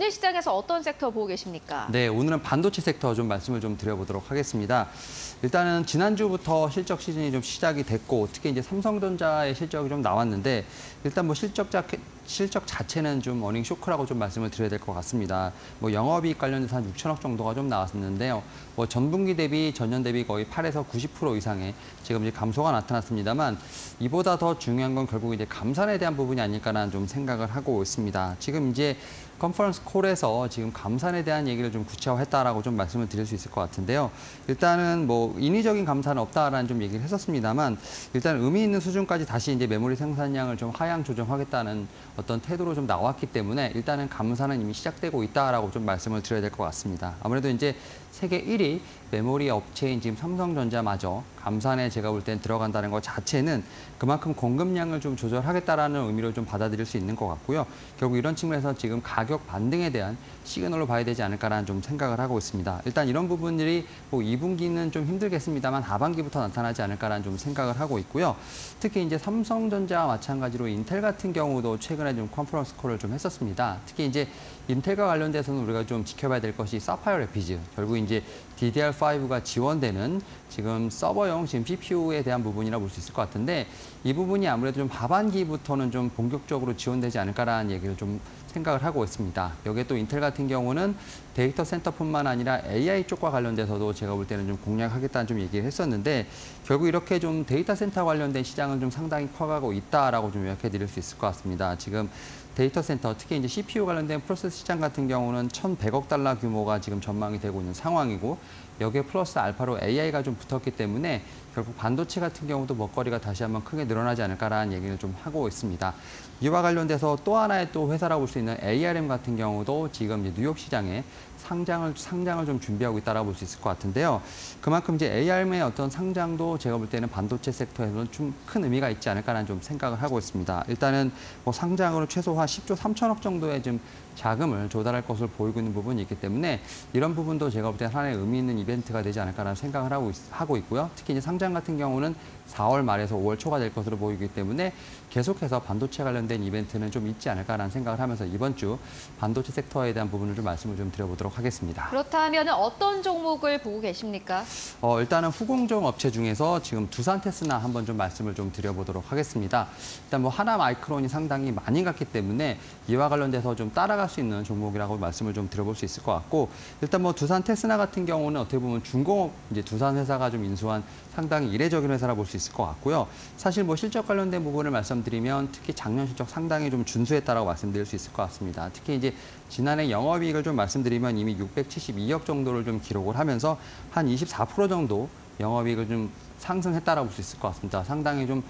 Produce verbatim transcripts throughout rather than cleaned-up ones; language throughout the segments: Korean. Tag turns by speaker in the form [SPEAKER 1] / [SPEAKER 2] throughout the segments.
[SPEAKER 1] 오늘 시장에서 어떤 섹터 보고 계십니까?
[SPEAKER 2] 네, 오늘은 반도체 섹터 좀 말씀을 좀 드려보도록 하겠습니다. 일단은 지난주부터 실적 시즌이 좀 시작이 됐고, 특히 이제 삼성전자의 실적이 좀 나왔는데, 일단 뭐 실적 자, 실적 자체는 좀 어닝 쇼크라고 좀 말씀을 드려야 될 것 같습니다. 뭐 영업이익 관련해서 한 육천억 정도가 좀 나왔었는데요. 뭐 전분기 대비 전년 대비 거의 팔에서 구십 퍼센트 이상의 지금 이제 감소가 나타났습니다만, 이보다 더 중요한 건 결국 이제 감산에 대한 부분이 아닐까라는 좀 생각을 하고 있습니다. 지금 이제 컨퍼런스 콜에서 지금 감산에 대한 얘기를 좀 구체화했다라고 좀 말씀을 드릴 수 있을 것 같은데요. 일단은 뭐 인위적인 감산은 없다라는 좀 얘기를 했었습니다만, 일단 의미 있는 수준까지 다시 이제 메모리 생산량을 좀 하향 조정하겠다는 어떤 태도로 좀 나왔기 때문에 일단은 감산은 이미 시작되고 있다라고 좀 말씀을 드려야 될 것 같습니다. 아무래도 이제 세계 일 위 메모리 업체인 지금 삼성전자마저 감산에 제가 볼 땐 들어간다는 것 자체는 그만큼 공급량을 좀 조절하겠다라는 의미로 좀 받아들일 수 있는 것 같고요. 결국 이런 측면에서 지금 가격 반등에 대한 시그널로 봐야 되지 않을까라는 좀 생각을 하고 있습니다. 일단 이런 부분들이 뭐 이 분기는 좀 힘들겠습니다만 하반기부터 나타나지 않을까라는 좀 생각을 하고 있고요. 특히 이제 삼성전자와 마찬가지로 인텔 같은 경우도 최근에 좀 컨퍼런스 콜을 좀 했었습니다. 특히 이제 인텔과 관련돼서는 우리가 좀 지켜봐야 될 것이 사파이어 래피즈, 결국 이제 디디알 파이브가 지원되는 지금 서버용 지금 씨피유에 대한 부분이라 볼 수 있을 것 같은데, 이 부분이 아무래도 좀 하반기부터는 좀 본격적으로 지원되지 않을까라는 얘기를 좀 생각을 하고 있습니다. 여기에 또 인텔 같은 경우는 데이터 센터뿐만 아니라 에이아이 쪽과 관련돼서도 제가 볼 때는 좀 공략하겠다는 좀 얘기를 했었는데, 결국 이렇게 좀 데이터 센터 관련된 시장은 좀 상당히 커가고 있다라고 좀 요약해 드릴 수 있을 것 같습니다. 지금 데이터 센터, 특히 이제 씨피유 관련된 프로세스 시장 같은 경우는 천백억 달러 규모가 지금 전망이 되고 있는 상황이고, 여기에 플러스 알파로 에이아이가 좀 붙었기 때문에 결국 반도체 같은 경우도 먹거리가 다시 한번 크게 늘어나지 않을까라는 얘기를 좀 하고 있습니다. 이와 관련돼서 또 하나의 또 회사라고 볼 수 있는 에이알엠 같은 경우도 지금 이제 뉴욕 시장에 상장을 상장을 좀 준비하고 있다라고 볼 수 있을 것 같은데요. 그만큼 이제 에이알엠의 어떤 상장도 제가 볼 때는 반도체 섹터에서는 좀 큰 의미가 있지 않을까라는 좀 생각을 하고 있습니다. 일단은 뭐 상장으로 최소한 십조 삼천억 정도의 좀 자금을 조달할 것으로 보이고 있는 부분이 있기 때문에 이런 부분도 제가 볼 때 하나의 의미 있는 이벤트가 되지 않을까라는 생각을 하고, 있, 하고 있고요. 특히 이제 상장 같은 경우는 사월 말에서 오월 초가 될 것으로 보이기 때문에 계속해서 반도체 관련된 이벤트는 좀 있지 않을까라는 생각을 하면서 이번 주 반도체 섹터에 대한 부분을 좀 말씀을 좀 드려보도록 하겠습니다.
[SPEAKER 1] 그렇다면 어떤 종목을 보고 계십니까?
[SPEAKER 2] 어, 일단은 후공정 업체 중에서 지금 두산 테스나 한번 좀 말씀을 좀 드려보도록 하겠습니다. 일단 뭐 하나 마이크론이 상당히 많이 갔기 때문에 이와 관련돼서 좀 따라갈 수 있는 종목이라고 말씀을 좀 드려볼 수 있을 것 같고, 일단 뭐 두산 테스나 같은 경우는 어떻게 보면 중공업 이제 두산 회사가 좀 인수한 상당히 이례적인 회사라 볼 수 있을 것 같고요. 사실 뭐 실적 관련된 부분을 말씀드리면 특히 작년 실적 상당히 좀 준수했다라고 말씀드릴 수 있을 것 같습니다. 특히 이제 지난해 영업이익을 좀 말씀드리면 이미 육백칠십이억 정도를 좀 기록을 하면서 한 이십사 퍼센트 정도 영업이익을 좀 상승했다라고 볼 수 있을 것 같습니다. 상당히 좀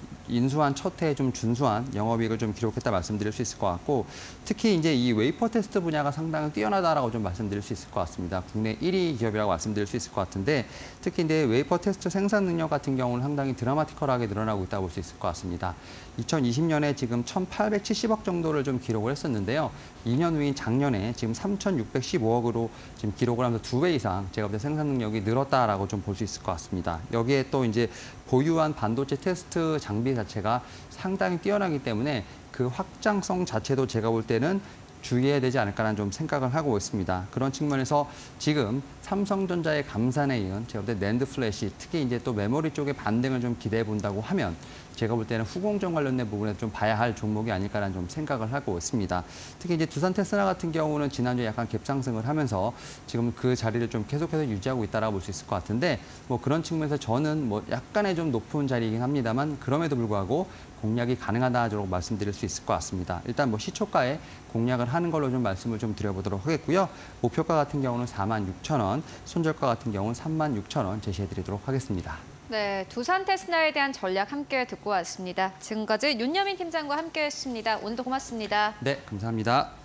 [SPEAKER 2] 인수한 첫 해에 좀 준수한 영업이익을 좀 기록했다 말씀드릴 수 있을 것 같고, 특히 이제 이 웨이퍼 테스트 분야가 상당히 뛰어나다라고 좀 말씀드릴 수 있을 것 같습니다. 국내 일 위 기업이라고 말씀드릴 수 있을 것 같은데, 특히 이제 웨이퍼 테스트 생산 능력 같은 경우는 상당히 드라마티컬하게 늘어나고 있다고 볼 수 있을 것 같습니다. 이천이십 년에 지금 천팔백칠십억 정도를 좀 기록을 했었는데요. 이 년 후인 작년에 지금 삼천육백십오억으로 지금 기록을 하면서 두 배 이상 제가 볼 때 생산 능력이 늘었다라고 좀 볼 수 있을 것 같습니다. 여기에 또 이제 보유한 반도체 테스트 장비 자체가 상당히 뛰어나기 때문에 그 확장성 자체도 제가 볼 때는 주의해야 되지 않을까라는 좀 생각을 하고 있습니다. 그런 측면에서 지금 삼성전자의 감산에 이은 제가 볼 때 낸드 플래시, 특히 이제 또 메모리 쪽의 반등을 좀 기대해 본다고 하면 제가 볼 때는 후공정 관련된 부분에 좀 봐야 할 종목이 아닐까라는 좀 생각을 하고 있습니다. 특히 이제 두산 테스나 같은 경우는 지난주에 약간 갭상승을 하면서 지금 그 자리를 좀 계속해서 유지하고 있다라고 볼 수 있을 것 같은데, 뭐 그런 측면에서 저는 뭐 약간의 좀 높은 자리이긴 합니다만 그럼에도 불구하고 공략이 가능하다라고 말씀드릴 수 있을 것 같습니다. 일단 뭐 시초가에 공략을 하는 걸로 좀 말씀을 좀 드려보도록 하겠고요. 목표가 같은 경우는 사만 육천 원, 손절가 같은 경우는 삼만 육천 원 제시해드리도록 하겠습니다.
[SPEAKER 1] 네, 두산 테스나에 대한 전략 함께 듣고 왔습니다. 지금까지 윤여민 팀장과 함께했습니다. 오늘도 고맙습니다.
[SPEAKER 2] 네, 감사합니다.